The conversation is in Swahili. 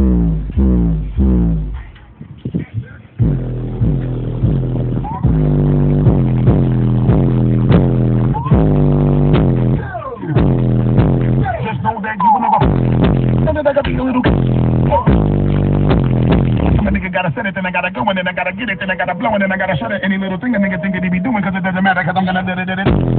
Gotta set it, then I gotta go, and then I gotta get it, then I gotta blow, and then I gotta shut it. Any little thing a nigga think that he be doing, cause it doesn't matter, cause I'm gonna do it.